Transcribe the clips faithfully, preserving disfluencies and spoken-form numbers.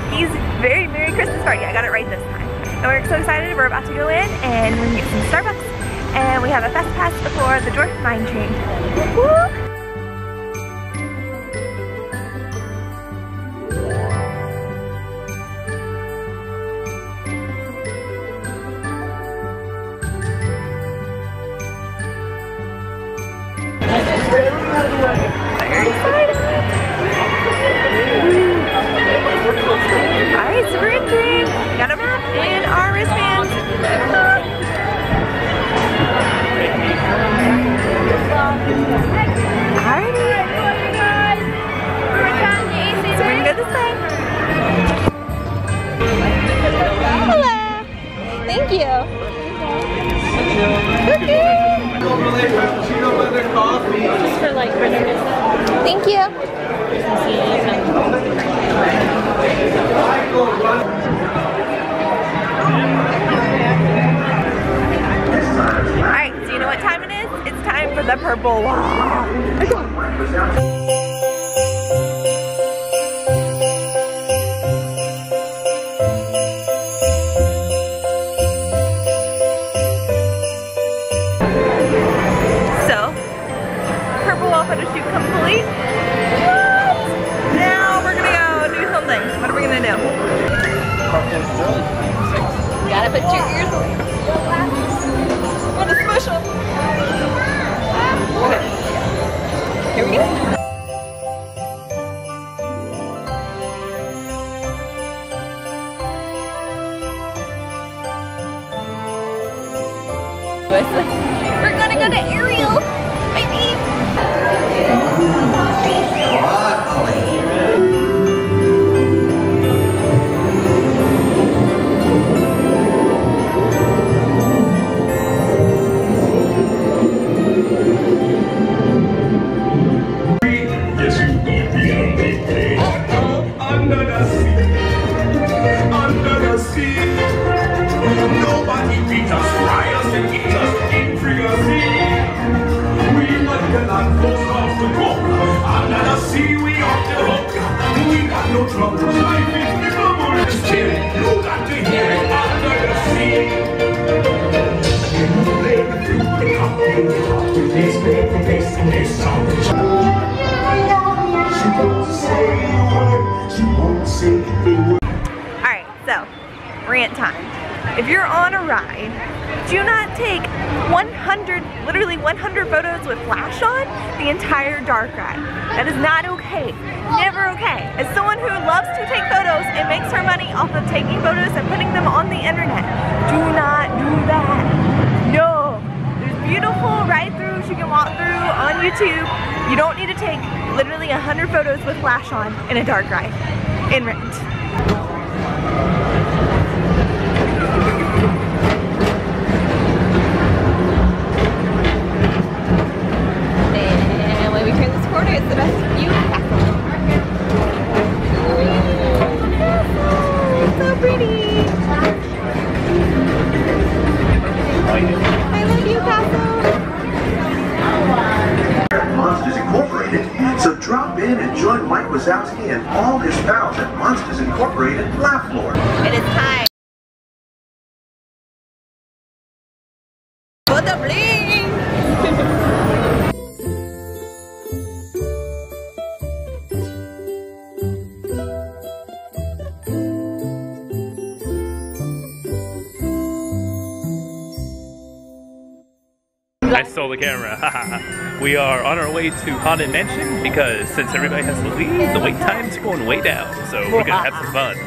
Mickey's Very Merry Christmas Party. I got it right this time. And we're so excited. We're about to go in and we're gonna get some Starbucks. And we have a fast pass for the Dwarf Mine Train. Woo! Very excited! Alright, so we're entering. Got a map and our wristbands. Alrighty. So we're gonna go this way. Hello! Thank you! Okay! Just for like Christmas. Thank you. Alright, so you know what time it is? It's time for the purple wall. Photo shoot complete. What? Now we're gonna go do something. What are we gonna do? Gotta put your ears away. What a special. Okay. Here we go. We're gonna go to Ariel. Baby. Alright, so rant time. If you're on a ride, do not take one hundred, literally one hundred photos with flash on the entire dark ride. That is not okay. Never okay. As someone who loves to take photos and makes her money off of taking photos and putting them on the internet, do not do that. No. There's beautiful ride-throughs you can walk through on YouTube. You don't need to take literally one hundred photos with flash on in a dark ride. In rent. And when we turn this corner, it's the best view. It's so pretty. I love you, Castle. Monsters Incorporated. So drop in and join Mike Wazowski and all his pals at Monsters Incorporated Laugh Floor. It is time for the bling. I stole the camera. We are on our way to Haunted Mansion because since everybody has to leave, the wait times are going way down. So we're gonna have some fun.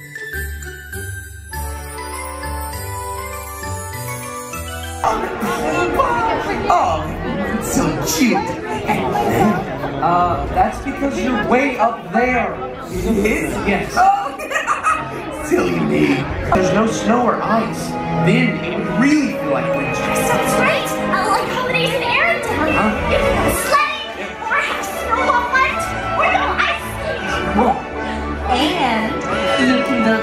Oh, so cute. Uh, that's because you're way up there. It is? Yes. Oh, silly me. There's no snow or ice. Then it would really feel like winter. That's right. I like holidays in Arendelle. Huh? You can go sledding, or have snowball fight, or go ice skating. Whoa. And you can build a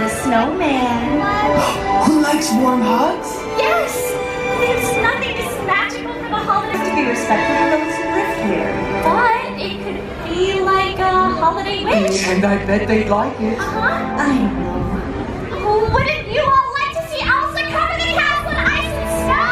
snowman. Who likes warm hugs? Yes. There's nothing as magical of a holiday. To be respectful of those who live here. But it could be like a holiday wish. And I bet they'd like it. Uh-huh. I know. Oh, wouldn't you all like to see Elsa cover the castle in ice and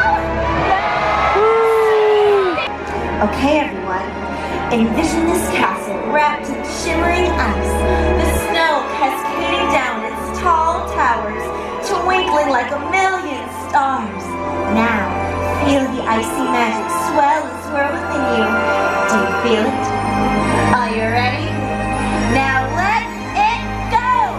snow? Okay, everyone. Envision this castle wrapped in shimmering ice. The snow cascading down its tall towers, twinkling like a million stars. Now, feel the icy magic swell and swirl within you. Do you feel it? Are you ready? Now let it go!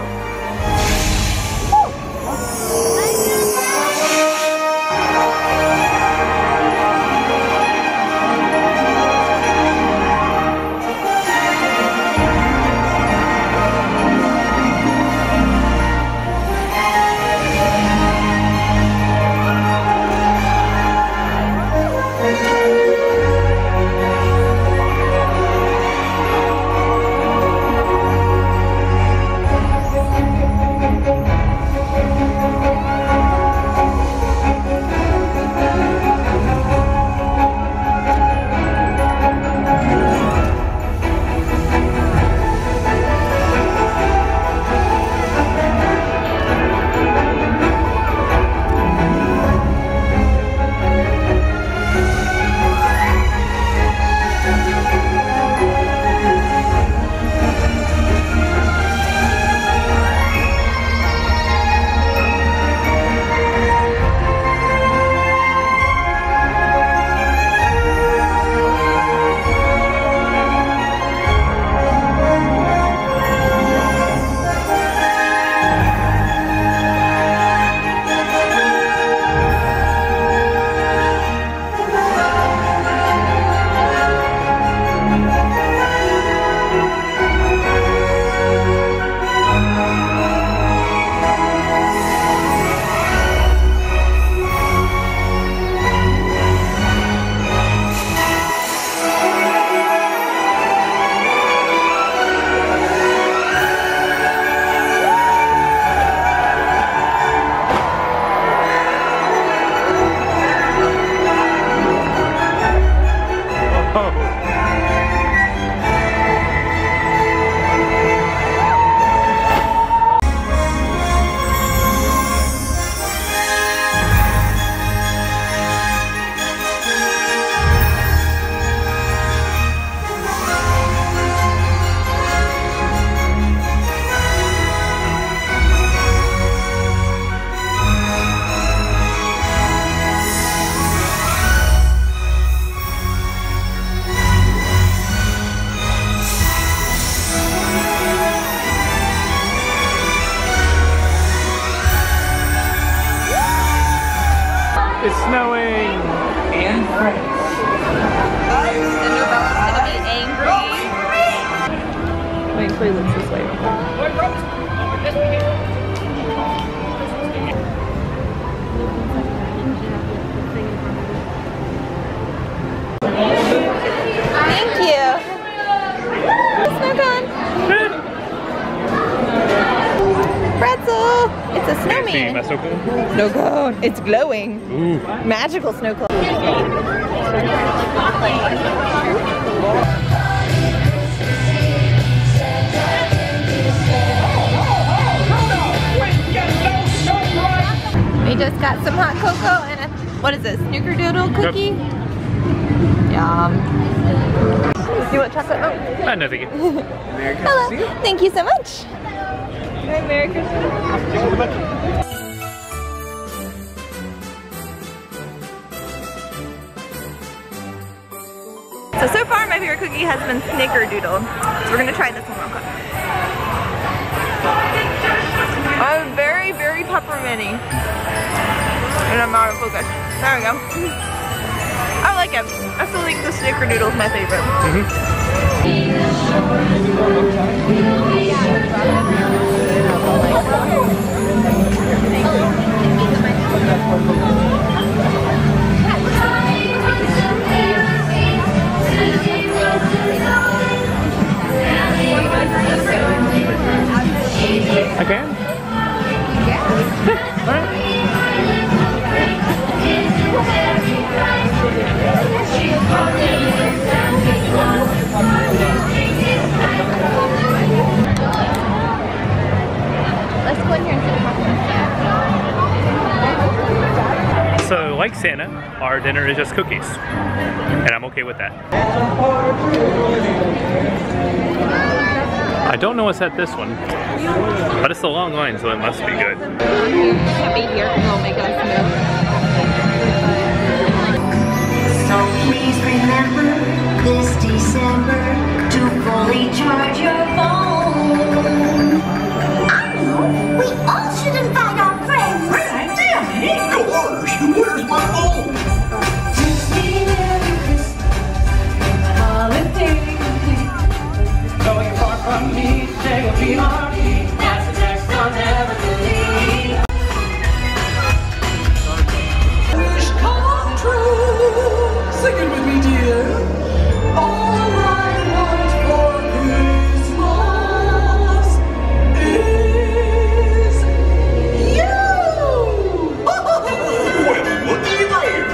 It's snowing! And friends. Cinderella's gonna be angry. Wait, play this this way. Thank you. Snow cone. Pretzel. It's a snowman. That's so cool. Snow cone. It's glowing. Ooh. Magical snow cone. We just got some hot cocoa and a, what is this, snickerdoodle cookie? Yum. You want chocolate milk? Ah, no, thank you. Hello. Thank you so much. Merry Christmas. So, so far my favorite cookie has been snickerdoodle. So we're gonna try this one real quick. I'm very, very pepperminty. And I'm out of focus. There we go. I like it. I feel like the snickerdoodle is my favorite. I can? Yeah. All right. like Santa, our dinner is just cookies. And I'm okay with that. I don't know what's at this one, but it's a long line, so it must be good. Can't be here because it'll make us move. So please remember this December to fully charge your phone. I know, we all should invite our friends. Great idea! Gosh, where's my phone? Going far from me, they will be our key. That's the text I'll never believe. Wish come true. Sing it with me, dear. All I want for Christmas is you. Well, looky there!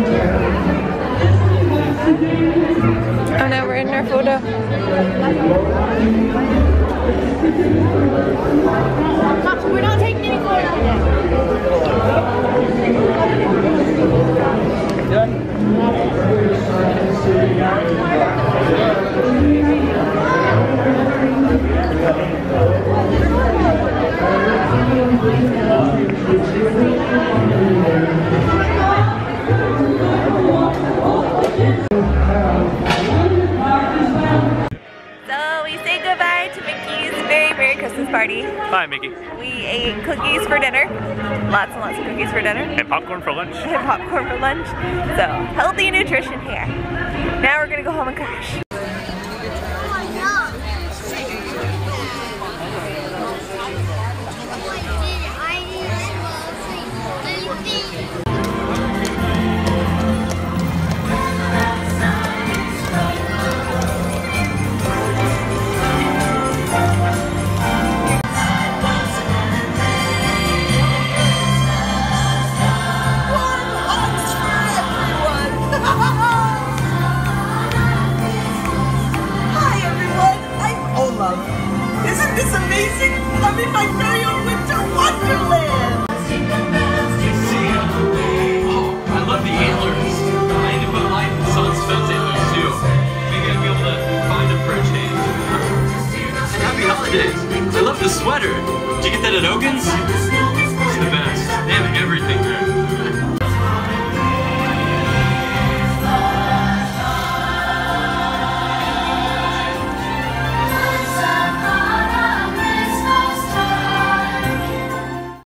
Oh no, we're in our photo. We're not taking any photos today. So we say goodbye to Mickey's very Merry Christmas party. Bye, Mickey. We ate cookies for dinner. Lots and lots of cookies for dinner. And popcorn for lunch. And popcorn for lunch. So healthy nutrition here. Now we're gonna go home and crash. Isn't this amazing? I'm in my very own winter wonderland! Oh, I love the antlers. I need to put mine in someone's felt antlers too. Maybe I'll be able to find them for a change. And happy holidays! I love the sweater. Did you get that at Ogan's?